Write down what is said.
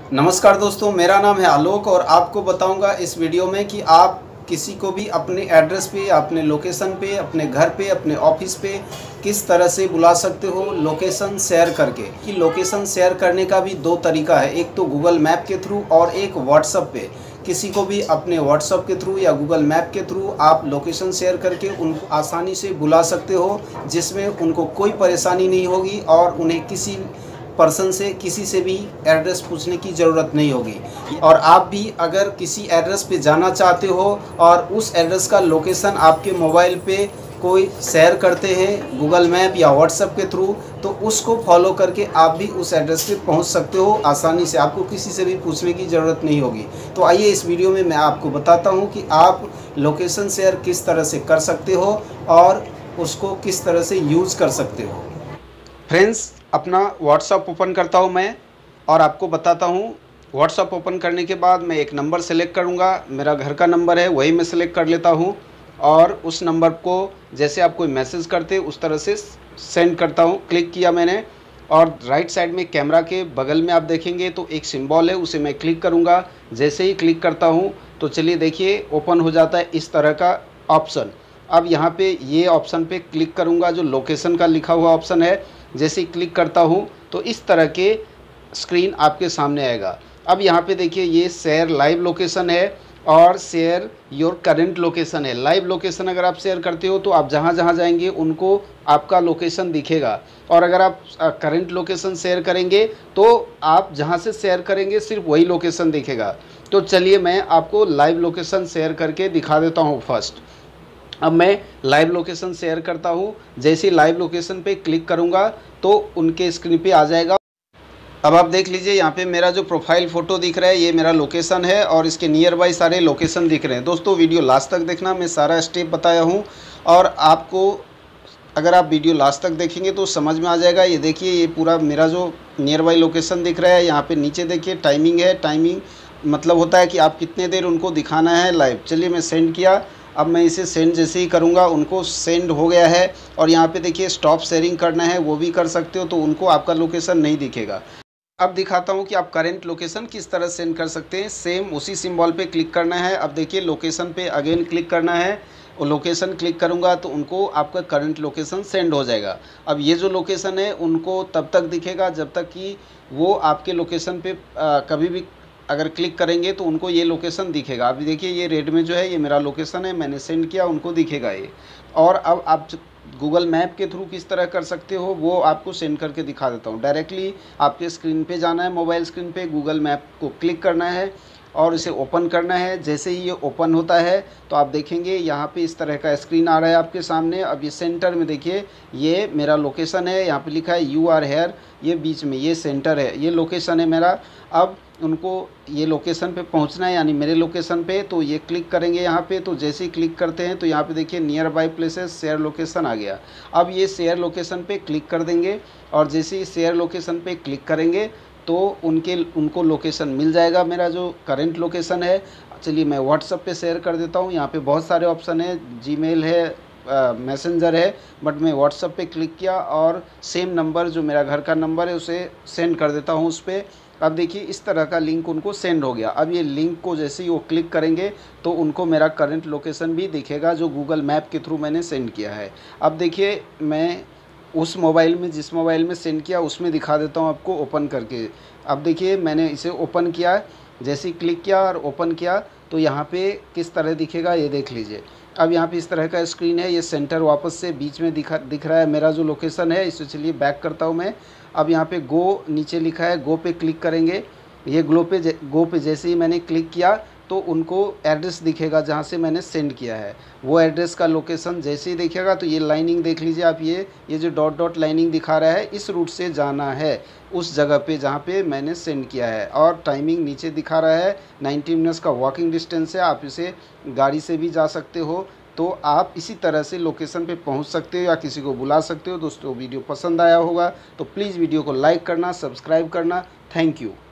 नमस्कार दोस्तों, मेरा नाम है आलोक और आपको बताऊंगा इस वीडियो में कि आप किसी को भी अपने एड्रेस पे, अपने लोकेशन पे, अपने घर पे, अपने ऑफिस पे किस तरह से बुला सकते हो लोकेशन शेयर करके। कि लोकेशन शेयर करने का भी दो तरीका है, एक तो गूगल मैप के थ्रू और एक व्हाट्सएप पे। किसी को भी अपने व्हाट्सएप के थ्रू या गूगल मैप के थ्रू आप लोकेशन शेयर करके उनको आसानी से बुला सकते हो, जिसमें उनको कोई परेशानी नहीं होगी और उन्हें किसी पर्सन से, किसी से भी एड्रेस पूछने की ज़रूरत नहीं होगी। और आप भी अगर किसी एड्रेस पे जाना चाहते हो और उस एड्रेस का लोकेशन आपके मोबाइल पे कोई शेयर करते हैं गूगल मैप या व्हाट्सएप के थ्रू, तो उसको फॉलो करके आप भी उस एड्रेस पे पहुंच सकते हो आसानी से। आपको किसी से भी पूछने की ज़रूरत नहीं होगी। तो आइए इस वीडियो में मैं आपको बताता हूं कि आप लोकेशन शेयर किस तरह से कर सकते हो और उसको किस तरह से यूज़ कर सकते हो। फ्रेंड्स, अपना व्हाट्सएप ओपन करता हूं मैं और आपको बताता हूं। व्हाट्सएप ओपन करने के बाद मैं एक नंबर सेलेक्ट करूंगा, मेरा घर का नंबर है वही मैं सेलेक्ट कर लेता हूं और उस नंबर को जैसे आप कोई मैसेज करते उस तरह से सेंड करता हूं। क्लिक किया मैंने और राइट साइड में कैमरा के बगल में आप देखेंगे तो एक सिंबल है, उसे मैं क्लिक करूंगा। जैसे ही क्लिक करता हूं तो चलिए देखिए ओपन हो जाता है इस तरह का ऑप्शन। अब यहाँ पे ये ऑप्शन पे क्लिक करूँगा, जो लोकेशन का लिखा हुआ ऑप्शन है। जैसे ही क्लिक करता हूँ तो इस तरह के स्क्रीन आपके सामने आएगा। अब यहाँ पे देखिए ये शेयर लाइव लोकेशन है और शेयर योर करंट लोकेशन है। लाइव लोकेशन अगर आप शेयर करते हो तो आप जहाँ जहाँ जाएंगे उनको आपका लोकेशन दिखेगा, और अगर आप करंट लोकेशन शेयर करेंगे तो आप जहाँ से शेयर करेंगे सिर्फ वही लोकेशन दिखेगा। तो चलिए मैं आपको लाइव लोकेशन शेयर करके दिखा देता हूँ फर्स्ट। अब मैं लाइव लोकेशन शेयर करता हूँ। जैसे लाइव लोकेशन पे क्लिक करूँगा तो उनके स्क्रीन पे आ जाएगा। अब आप देख लीजिए यहाँ पे मेरा जो प्रोफाइल फ़ोटो दिख रहा है ये मेरा लोकेशन है और इसके नियर बाई सारे लोकेशन दिख रहे हैं। दोस्तों वीडियो लास्ट तक देखना, मैं सारा स्टेप बताया हूँ और आपको अगर आप वीडियो लास्ट तक देखेंगे तो समझ में आ जाएगा। ये देखिए ये पूरा मेरा जो नियर बाई लोकेशन दिख रहा है। यहाँ पे नीचे देखिए टाइमिंग है। टाइमिंग मतलब होता है कि आप कितने देर उनको दिखाना है लाइव। चलिए मैं सेंड किया। अब मैं इसे सेंड जैसे ही करूँगा उनको सेंड हो गया है। और यहाँ पे देखिए स्टॉप शेयरिंग करना है, वो भी कर सकते हो, तो उनको आपका लोकेशन नहीं दिखेगा। अब दिखाता हूँ कि आप करंट लोकेशन किस तरह सेंड कर सकते हैं। सेम उसी सिंबल पे क्लिक करना है। अब देखिए लोकेशन पे अगेन क्लिक करना है और लोकेशन क्लिक करूँगा तो उनको आपका करंट लोकेशन सेंड हो जाएगा। अब ये जो लोकेशन है उनको तब तक दिखेगा जब तक कि वो आपके लोकेशन पे कभी भी अगर क्लिक करेंगे तो उनको ये लोकेशन दिखेगा। अभी देखिए ये रेड में जो है ये मेरा लोकेशन है, मैंने सेंड किया, उनको दिखेगा ये। और अब आप गूगल मैप के थ्रू किस तरह कर सकते हो वो आपको सेंड करके दिखा देता हूँ। डायरेक्टली आपके स्क्रीन पे जाना है, मोबाइल स्क्रीन पे गूगल मैप को क्लिक करना है और इसे ओपन करना है। जैसे ही ये ओपन होता है तो आप देखेंगे यहाँ पे इस तरह का स्क्रीन आ रहा है आपके सामने। अब ये सेंटर में देखिए ये मेरा लोकेशन है, यहाँ पे लिखा है यू आर हेयर, ये बीच में ये सेंटर है, ये लोकेशन है मेरा। अब उनको ये लोकेशन पे पहुंचना है यानी मेरे लोकेशन पे, तो ये क्लिक करेंगे यहाँ पे। तो जैसे ही क्लिक करते हैं तो यहाँ पे देखिए nearby places share location आ गया। अब ये शेयर लोकेशन पे क्लिक कर देंगे और जैसे ही शेयर लोकेशन पे क्लिक करेंगे तो उनको लोकेशन मिल जाएगा, मेरा जो करंट लोकेशन है। चलिए मैं व्हाट्सएप पे शेयर कर देता हूँ। यहाँ पे बहुत सारे ऑप्शन है, जीमेल है, मैसेंजर है, बट मैं व्हाट्सएप पे क्लिक किया और सेम नंबर जो मेरा घर का नंबर है उसे सेंड कर देता हूँ उस पर। अब देखिए इस तरह का लिंक उनको सेंड हो गया। अब ये लिंक को जैसे ही वो क्लिक करेंगे तो उनको मेरा करंट लोकेशन भी दिखेगा जो गूगल मैप के थ्रू मैंने सेंड किया है। अब देखिए मैं उस मोबाइल में, जिस मोबाइल में सेंड किया उसमें दिखा देता हूँ आपको ओपन करके। अब देखिए मैंने इसे ओपन किया, जैसे ही क्लिक किया और ओपन किया तो यहाँ पे किस तरह दिखेगा ये देख लीजिए। अब यहाँ पे इस तरह का स्क्रीन है, ये सेंटर वापस से बीच में दिख रहा है मेरा जो लोकेशन है। इसे चलिए बैक करता हूँ मैं। अब यहाँ पे गो नीचे लिखा है, गो पे क्लिक करेंगे। ये गो पे जैसे ही मैंने क्लिक किया तो उनको एड्रेस दिखेगा जहाँ से मैंने सेंड किया है, वो एड्रेस का लोकेशन जैसे ही दिखेगा तो ये लाइनिंग देख लीजिए आप, ये जो डॉट डॉट लाइनिंग दिखा रहा है इस रूट से जाना है उस जगह पे जहाँ पे मैंने सेंड किया है। और टाइमिंग नीचे दिखा रहा है, 90 मिनट्स का वॉकिंग डिस्टेंस है। आप इसे गाड़ी से भी जा सकते हो। तो आप इसी तरह से लोकेशन पे पहुंच सकते हो या किसी को बुला सकते हो। दोस्तों वीडियो पसंद आया होगा तो प्लीज़ वीडियो को लाइक करना, सब्सक्राइब करना। Thank you.